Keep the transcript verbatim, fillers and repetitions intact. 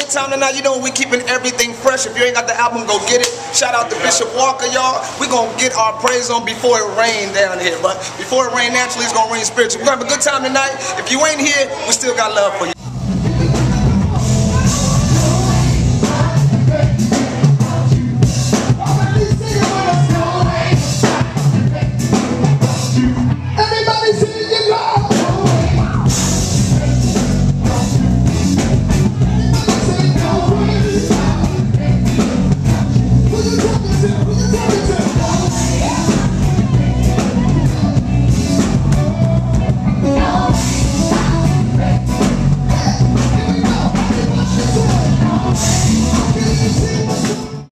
good time tonight. You know we keeping everything fresh. If you ain't got the album, go get it. Shout out to Bishop Walker, y'all. We gonna get our praise on before it rain down here. But before it rain naturally, it's gonna rain spiritually. We're gonna have a good time tonight. If you ain't here, we still got love for you.